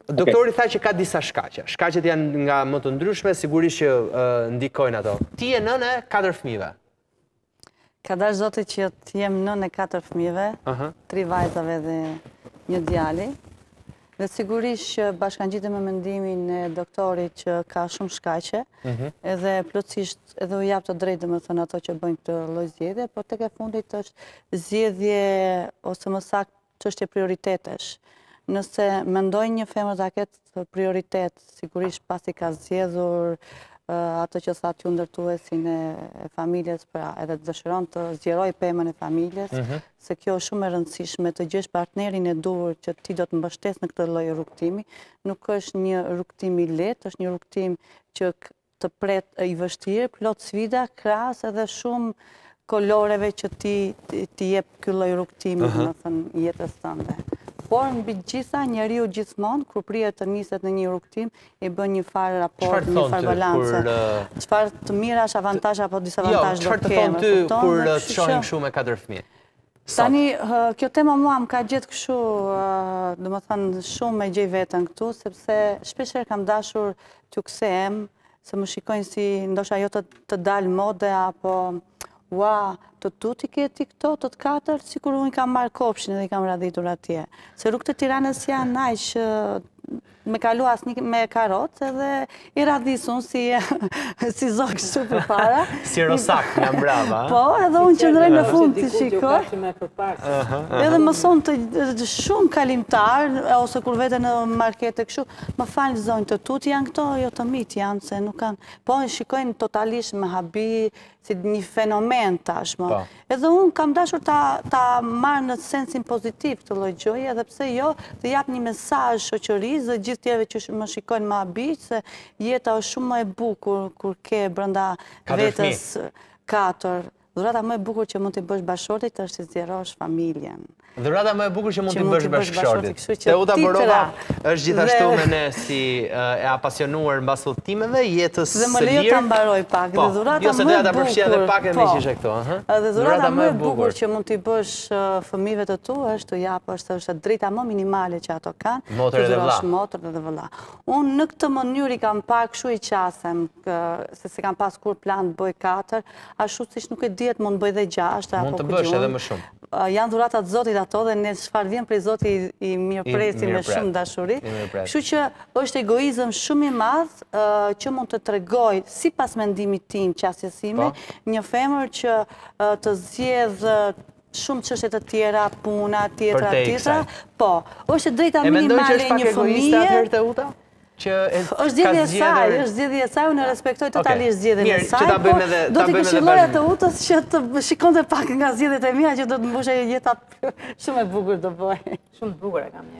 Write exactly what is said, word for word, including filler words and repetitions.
Doktori tha që ka disa shkaqe. Shkaqet janë nga më të ndryshme, sigurisht që ndikojnë ato. Ti je nënë e katër fëmijëve. Ka dashur Zoti që të jem nënë e katër fëmijëve, tri vajzave dhe një djali. Dhe sigurisht që bashkangjitem me mendimin e doktorit që ka shumë shkaqe, edhe plotësisht edhe u jap të drejtë domethënë ato që bëjnë këtë lloj zgjedhje, por tek e fundit është zgjedhje ose më saktë çështje prioritetesh. Nëse mendoj një femër ta ketë prioritet, sigurisht pasi ka zgjedhur ato që thatë ju ndërtuesin e familjes, pra edhe dëshiron të zgjeroj pemën e familjes, se kjo është shumë e rëndësishme të gjesh partnerin e duhur që ti do të mbështes në këtë lloj rrugtimi. Nuk është një rrugtim i lehtë, është një rrugtim që të pret i vështirë, plot sfida, krahas edhe shumë koloreve që ti ti jep ky lloj rrugtimi, domethënë jetës tënde. Por mbi gjitha njeriu gjithmonë kur prihet të niset në një rrugtim e bën një farë raport, një farë balance. Çfarë të mirash, avantazhe apo disavantazhe do të kemë. Jo, çfarë të thonë ty kur të shohim kështu me katër fëmijë? Tani kjo tema mua më ka gjetë kështu, domethënë shumë me gjej veten këtu, sepse shpeshherë kam dashur t'ju kthehem, se më shikojnë si ndoshta ajo të dalë mode apo ua, të tuti këti këto, të të katër, sikur unë i kam marrë kopshin edhe i kam radhitur atje. Se rrugët e Tiranës janë aq me kalu asnjë me karrocë edhe i radhisun si si zog kështu përpara. Si rosak nga mbrapa. Po, edhe unë qëndroj në fund ti shikoj. Edhe më thonë të shumë kalimtar ose kur vete në markete kështu, më falni zonjë, të tuti janë këto, jo të mit janë se nuk kanë. Po, shikojnë totalisht me habi, si një fenomen tashmë. Edhe unë kam dashur ta marrë në sensin pozitiv këtë lloj gjëje, edhe pse jo, të jap një mesazh shoqërisë dhe gjithë tjerëve që më shikojnë më habiq, se jeta është shumë më e bukur kur ke brenda vetes katër. Dhurata më e bukur që mund t'i bësh bashortit është të zgjerosh familjen. Dhurata më e bukur që mund t'i bësh bashkëshortit. Teuta Borova është gjithashtu me ne si e apasionuar mbas udhëtimeve, jetës së lirë. Dhe më lejo ta mbaroj pak. Dhe dhurata jo se doja ta përfshija edhe pak e me që ishe këto. Dhe dhurata më e bukur që mund t'i bësh fëmijëve të tu është të japësh, është drejta më minimale që ato kanë. Motër edhe vëlla. Motër edhe vëlla. Unë në këtë mënyrë i kam parë kështu i qasem, se se kam pas kur plan të bëj katër, ashtu siç nuk e dihet mund bëj dhe gjashtë apo mund të bësh edhe më shumë. Janë dhuratat Zotit ato dhe ne çfarë vjen prej Zotit i mirëpresim me shumë dashuri. Kështu që është egoizëm shumë i madh që mund të tregoj sipas mendimit tim, qasjes sime, një femër që të zgjedh shumë çështje të tjera, puna, tjetra, tjetra. Po, është drejta minimale e një fëmije. është zgjedhja e saj, është zgjedhja e saj, unë respektoj totalisht zgjedhjen e saj, po do t'i këshilloja të Utës që të shikonte pak nga zgjedhjet e mia që do të mbushej jeta shumë e bukur do bëj. Shumë të bukur e kam.